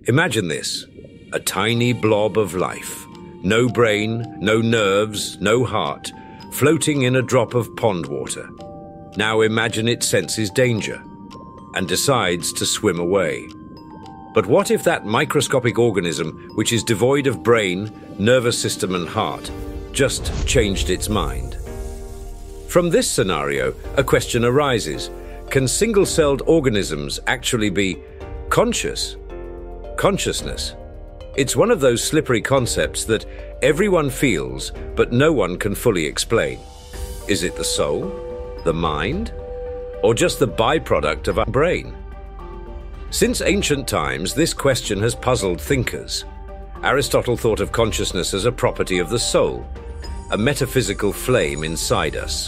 Imagine this, a tiny blob of life. No brain, no nerves, no heart, floating in a drop of pond water. Now imagine it senses danger and decides to swim away. But what if that microscopic organism, which is devoid of brain, nervous system and heart, just changed its mind? From this scenario, a question arises. Can single-celled organisms actually be conscious? Consciousness. It's one of those slippery concepts that everyone feels, but no one can fully explain. Is it the soul, the mind, or just the byproduct of our brain? Since ancient times, this question has puzzled thinkers. Aristotle thought of consciousness as a property of the soul, a metaphysical flame inside us.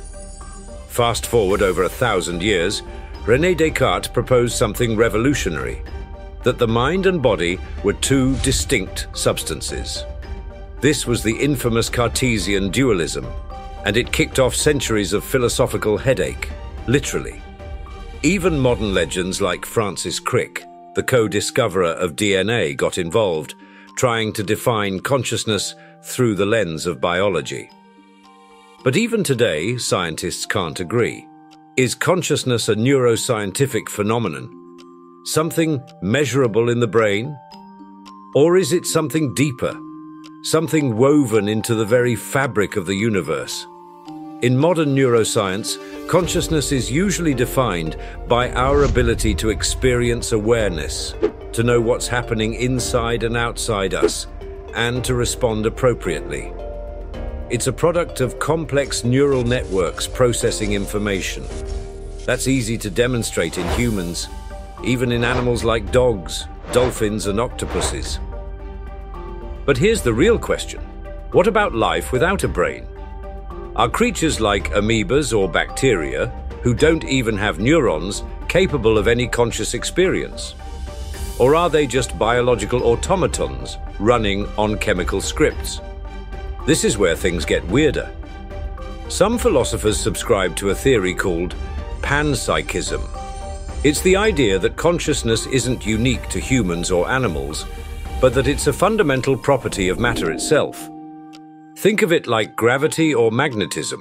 Fast forward over 1,000 years, René Descartes proposed something revolutionary, that the mind and body were two distinct substances. This was the infamous Cartesian dualism, and it kicked off centuries of philosophical headache, literally. Even modern legends like Francis Crick, the co-discoverer of DNA, got involved, trying to define consciousness through the lens of biology. But even today, scientists can't agree. Is consciousness a neuroscientific phenomenon? Something measurable in the brain? Or is it something deeper? Something woven into the very fabric of the universe? In modern neuroscience, consciousness is usually defined by our ability to experience awareness, to know what's happening inside and outside us, and to respond appropriately. It's a product of complex neural networks processing information. That's easy to demonstrate in humans, even in animals like dogs, dolphins, and octopuses. But here's the real question. What about life without a brain? Are creatures like amoebas or bacteria, who don't even have neurons, capable of any conscious experience? Or are they just biological automatons running on chemical scripts? This is where things get weirder. Some philosophers subscribe to a theory called panpsychism. It's the idea that consciousness isn't unique to humans or animals, but that it's a fundamental property of matter itself. Think of it like gravity or magnetism.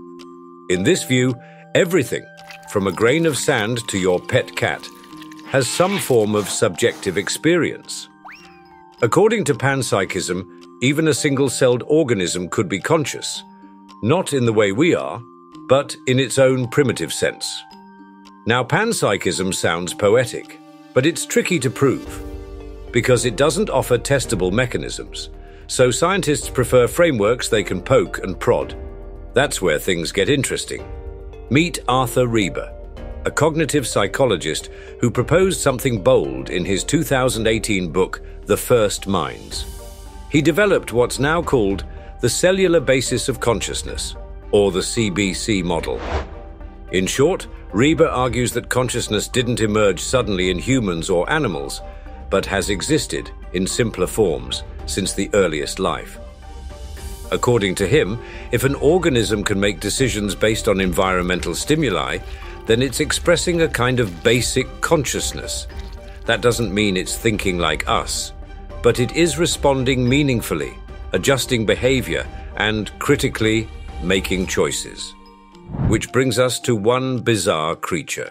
In this view, everything, from a grain of sand to your pet cat, has some form of subjective experience. According to panpsychism, even a single-celled organism could be conscious, not in the way we are, but in its own primitive sense. Now, panpsychism sounds poetic, but it's tricky to prove, because it doesn't offer testable mechanisms, so scientists prefer frameworks they can poke and prod. That's where things get interesting. Meet Arthur Reber, a cognitive psychologist who proposed something bold in his 2018 book, The First Minds. He developed what's now called the cellular basis of consciousness, or the CBC model. In short, Reber argues that consciousness didn't emerge suddenly in humans or animals, but has existed in simpler forms since the earliest life. According to him, if an organism can make decisions based on environmental stimuli, then it's expressing a kind of basic consciousness. That doesn't mean it's thinking like us, but it is responding meaningfully, adjusting behavior, and critically making choices. Which brings us to one bizarre creature,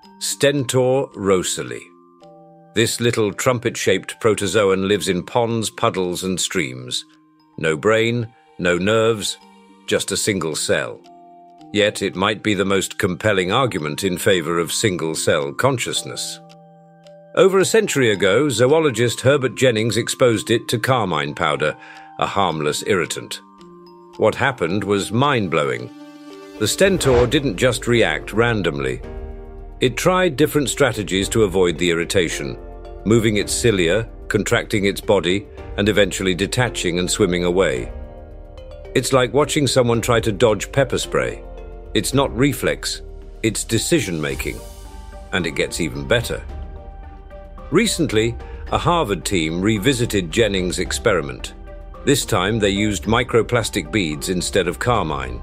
Stentor roeselii. This little trumpet-shaped protozoan lives in ponds, puddles, and streams. No brain, no nerves, just a single cell. Yet it might be the most compelling argument in favor of single-cell consciousness. Over a century ago, zoologist Herbert Jennings exposed it to carmine powder, a harmless irritant. What happened was mind-blowing. The Stentor didn't just react randomly. It tried different strategies to avoid the irritation, moving its cilia, contracting its body, and eventually detaching and swimming away. It's like watching someone try to dodge pepper spray. It's not reflex, it's decision-making. And it gets even better. Recently, a Harvard team revisited Jennings' experiment. This time they used microplastic beads instead of carmine.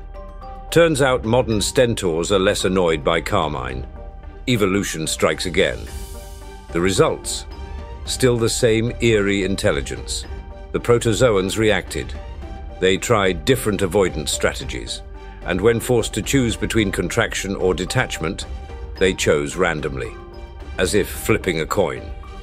Turns out modern Stentors are less annoyed by carmine. Evolution strikes again. The results: still the same eerie intelligence. The protozoans reacted. They tried different avoidance strategies, and when forced to choose between contraction or detachment, they chose randomly, as if flipping a coin.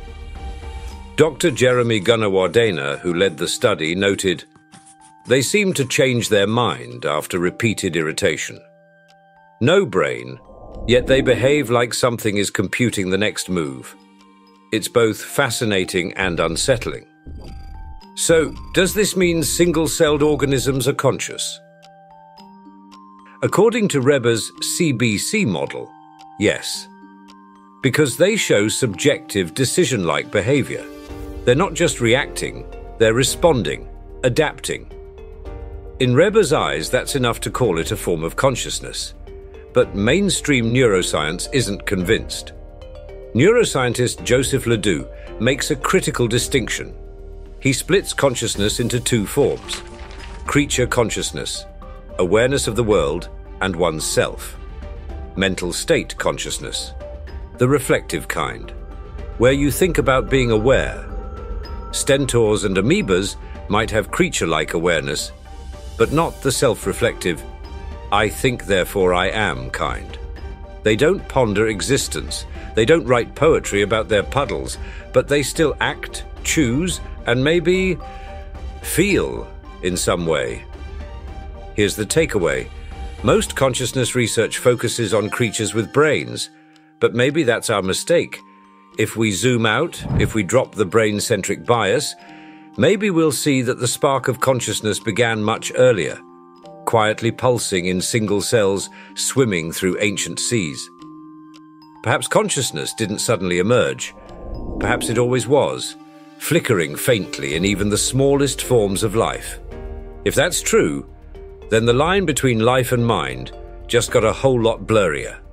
Dr. Jeremy Gunawardena, who led the study, noted, "They seem to change their mind after repeated irritation. No brain, yet they behave like something is computing the next move. It's both fascinating and unsettling." So, does this mean single-celled organisms are conscious? According to Reber's CBC model, yes. Because they show subjective decision-like behavior. They're not just reacting, they're responding, adapting. In Reber's eyes, that's enough to call it a form of consciousness. But mainstream neuroscience isn't convinced. Neuroscientist Joseph Ledoux makes a critical distinction. He splits consciousness into two forms: creature consciousness, awareness of the world and oneself; mental state consciousness, the reflective kind, where you think about being aware. Stentors and amoebas might have creature-like awareness, but not the self-reflective, "I think therefore I am" kind. They don't ponder existence, they don't write poetry about their puddles, but they still act, choose, and maybe feel in some way. Here's the takeaway. Most consciousness research focuses on creatures with brains, but maybe that's our mistake. If we zoom out, if we drop the brain-centric bias, maybe we'll see that the spark of consciousness began much earlier, quietly pulsing in single cells swimming through ancient seas. Perhaps consciousness didn't suddenly emerge. Perhaps it always was, flickering faintly in even the smallest forms of life. If that's true, then the line between life and mind just got a whole lot blurrier.